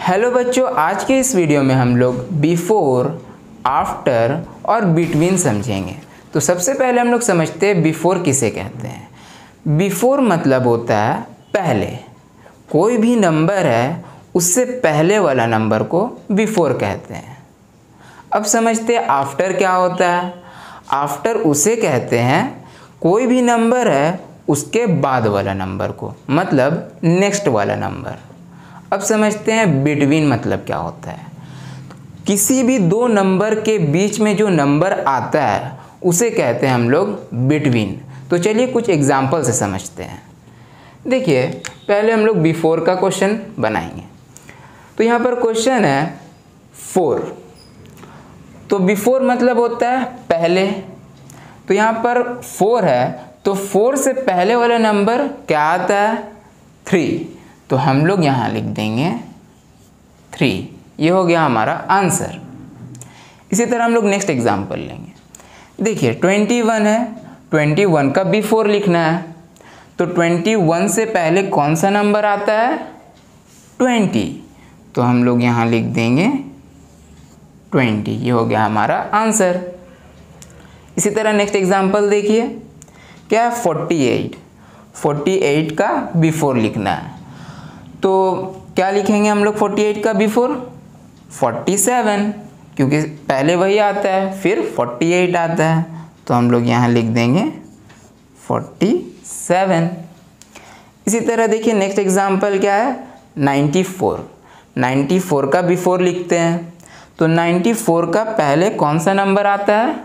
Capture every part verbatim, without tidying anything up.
Hello बच्चों, आज के इस वीडियो में हम लोग बिफोर, आफ्टर और बिटवीन समझेंगे। तो सबसे पहले हम लोग समझते हैं बिफोर किसे कहते हैं। बिफोर मतलब होता है पहले, कोई भी नंबर है उससे पहले वाला नंबर को बिफोर कहते हैं। अब समझते हैं आफ्टर क्या होता है। आफ्टर उसे कहते हैं कोई भी नंबर है उसके बाद वाला नंबर को, मतलब नेक्स्ट वाला नंबर। अब समझते हैं बिटवीन मतलब क्या होता है। किसी भी दो नंबर के बीच में जो नंबर आता है उसे कहते हैं हम लोग बिटवीन। तो चलिए कुछ एग्जाम्पल से समझते हैं। देखिए, पहले हम लोग बिफोर का क्वेश्चन बनाएंगे। तो यहाँ पर क्वेश्चन है फोर, तो बिफोर मतलब होता है पहले। तो यहाँ पर फोर है तो फोर से पहले वाला नंबर क्या आता है, थ्री। तो हम लोग यहाँ लिख देंगे थ्री। ये हो गया हमारा आंसर। इसी तरह हम लोग नेक्स्ट एग्जांपल लेंगे। देखिए ट्वेंटी वन है, ट्वेंटी वन का बिफोर लिखना है। तो ट्वेंटी वन से पहले कौन सा नंबर आता है, ट्वेंटी। तो हम लोग यहाँ लिख देंगे ट्वेंटी। ये हो गया हमारा आंसर। इसी तरह नेक्स्ट एग्जांपल देखिए, क्या है फोर्टी एट। फोर्टी एट का बिफोर लिखना है। तो क्या लिखेंगे हम लोग फोर्टी एट का बिफोर, फोर्टी सेवन, क्योंकि पहले वही आता है फिर फोर्टी एट आता है। तो हम लोग यहाँ लिख देंगे फोर्टी सेवन। इसी तरह देखिए नेक्स्ट एग्जांपल क्या है, नाइन्टी फोर। नाइन्टी फोर का बिफोर लिखते हैं। तो नाइन्टी फोर का पहले कौन सा नंबर आता है,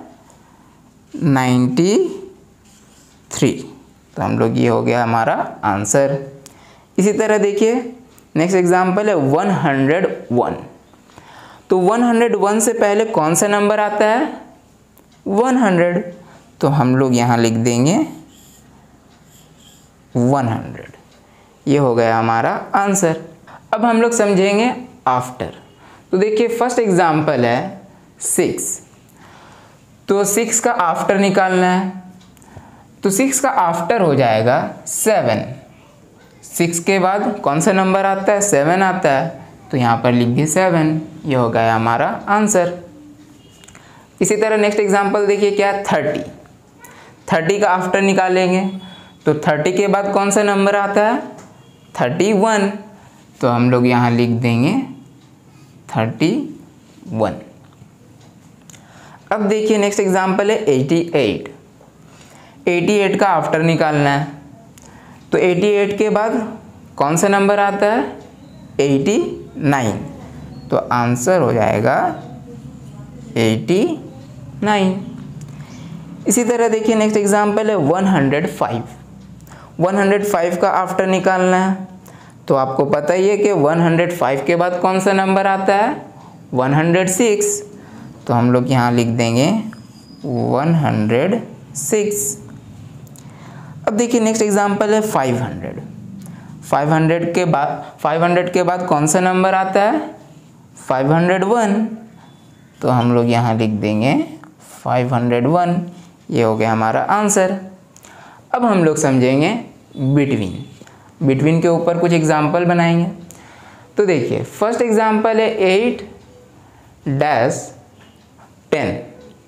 नाइन्टी थ्री। तो हम लोग, ये हो गया हमारा आंसर। इसी तरह देखिए नेक्स्ट एग्जांपल है वन हंड्रेड वन। तो वन हंड्रेड वन से पहले कौन सा नंबर आता है, वन हंड्रेड। तो हम लोग यहाँ लिख देंगे वन हंड्रेड। ये हो गया हमारा आंसर। अब हम लोग समझेंगे आफ्टर। तो देखिए फर्स्ट एग्जांपल है सिक्स। तो सिक्स का आफ्टर निकालना है। तो सिक्स का आफ्टर हो जाएगा सेवन। सिक्स के बाद कौन सा नंबर आता है, सेवन आता है। तो यहाँ पर लिख दिए सेवन। ये हो गया हमारा आंसर। इसी तरह नेक्स्ट एग्जांपल देखिए, क्या है थर्टी। थर्टी का आफ्टर निकालेंगे। तो थर्टी के बाद कौन सा नंबर आता है, थर्टी वन। तो हम लोग यहाँ लिख देंगे थर्टी वन। अब देखिए नेक्स्ट एग्जांपल है एटी एट। एटी एट का आफ्टर निकालना है। तो एटी एट के बाद कौन सा नंबर आता है, एटी नाइन। तो आंसर हो जाएगा एटी नाइन। इसी तरह देखिए नेक्स्ट एग्जांपल है one hundred five. One hundred five का आफ्टर निकालना है। तो आपको पता ही है कि वन हंड्रेड फाइव के बाद कौन सा नंबर आता है, वन हंड्रेड सिक्स। तो हम लोग यहाँ लिख देंगे वन हंड्रेड सिक्स। अब देखिए नेक्स्ट एग्जांपल है फाइव हंड्रेड। फाइव हंड्रेड के बाद फाइव हंड्रेड के बाद कौन सा नंबर आता है, फाइव हंड्रेड वन। तो हम लोग यहाँ लिख देंगे फाइव हंड्रेड वन। ये हो गया हमारा आंसर। अब हम लोग समझेंगे बिटवीन। बिटवीन के ऊपर कुछ एग्जांपल बनाएंगे। तो देखिए फर्स्ट एग्जांपल है एट डैश टेन।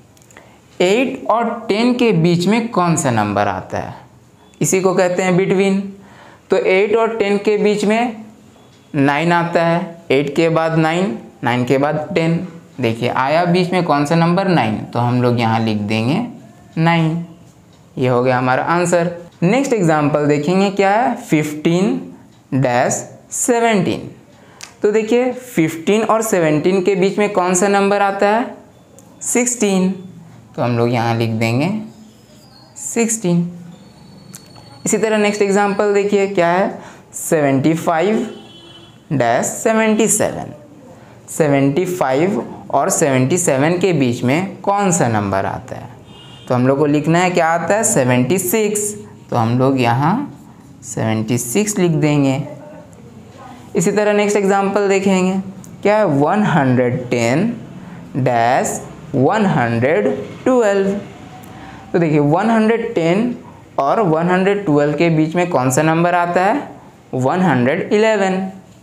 एट और टेन के बीच में कौन सा नंबर आता है, इसी को कहते हैं बिटवीन। तो एट और टेन के बीच में नाइन आता है। एट के बाद नाइन, नाइन के बाद टेन। देखिए आया बीच में कौन सा नंबर, नाइन। तो हम लोग यहाँ लिख देंगे नाइन। ये हो गया हमारा आंसर। नेक्स्ट एग्जांपल देखेंगे, क्या है फिफ्टीन डैश सेवेंटीन। तो देखिए फिफ्टीन और सेवेंटीन के बीच में कौन सा नंबर आता है, सिक्सटीन। तो हम लोग यहाँ लिख देंगे सिक्सटीन। इसी तरह नेक्स्ट एग्जांपल देखिए, क्या है seventy five dash seventy seven. Seventy five और सेवेंटी सेवन के बीच में कौन सा नंबर आता है। तो हम लोग को लिखना है क्या आता है, सेवेंटी सिक्स। तो हम लोग यहाँ सेवेंटी सिक्स लिख देंगे। इसी तरह नेक्स्ट एग्जांपल देखेंगे, क्या है one hundred ten dash one hundred twelve. तो देखिए वन हंड्रेड टेन और वन हंड्रेड ट्वेल्व के बीच में कौन सा नंबर आता है, वन हंड्रेड इलेवन।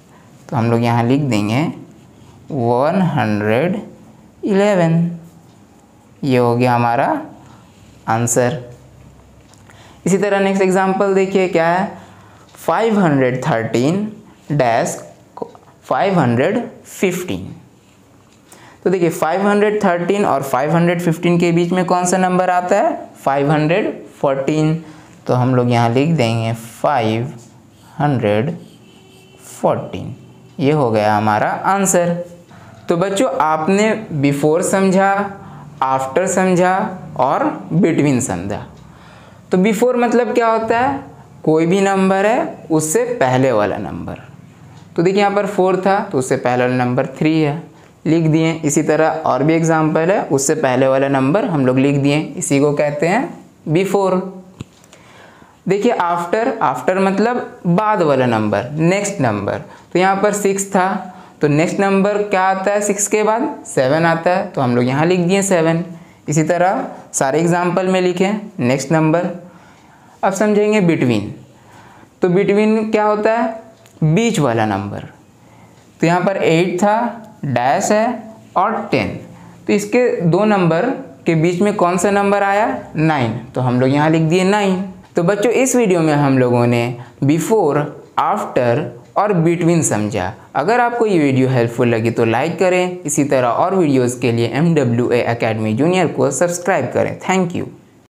तो हम लोग यहाँ लिख देंगे वन हंड्रेड इलेवन। ये हो गया हमारा आंसर। इसी तरह नेक्स्ट एग्जांपल देखिए क्या है, five hundred thirteen dash five hundred fifteen. तो देखिए फाइव हंड्रेड थर्टीन और फाइव हंड्रेड फिफ्टीन के बीच में कौन सा नंबर आता है, फाइव हंड्रेड फोर्टीन। तो हम लोग यहाँ लिख देंगे फाइव हंड्रेड फोर्टीन। ये हो गया हमारा आंसर। तो बच्चों आपने बिफोर समझा, आफ्टर समझा और बिटवीन समझा। तो बिफोर मतलब क्या होता है, कोई भी नंबर है उससे पहले वाला नंबर। तो देखिए यहाँ पर फोर था तो उससे पहले वाला नंबर थ्री है, लिख दिए। इसी तरह और भी एग्जांपल है, उससे पहले वाला नंबर हम लोग लिख दिए, इसी को कहते हैं बिफोर। देखिए आफ्टर, आफ्टर मतलब बाद वाला नंबर, नेक्स्ट नंबर। तो यहाँ पर सिक्स था तो नेक्स्ट नंबर क्या आता है सिक्स के बाद, सेवन आता है, तो हम लोग यहाँ लिख दिए सेवन। इसी तरह सारे एग्जाम्पल में लिखें नेक्स्ट नंबर। अब समझेंगे बिटवीन। तो बिटवीन क्या होता है, बीच वाला नंबर। तो यहाँ पर एट था, डैश है और टेन, तो इसके दो नंबर के बीच में कौन सा नंबर आया, नाइन, तो हम लोग यहाँ लिख दिए नाइन। तो बच्चों इस वीडियो में हम लोगों ने बिफोर, आफ्टर और बिटवीन समझा। अगर आपको ये वीडियो हेल्पफुल लगी तो लाइक करें। इसी तरह और वीडियोज़ के लिए M W A academy junior को सब्सक्राइब करें। Thank you.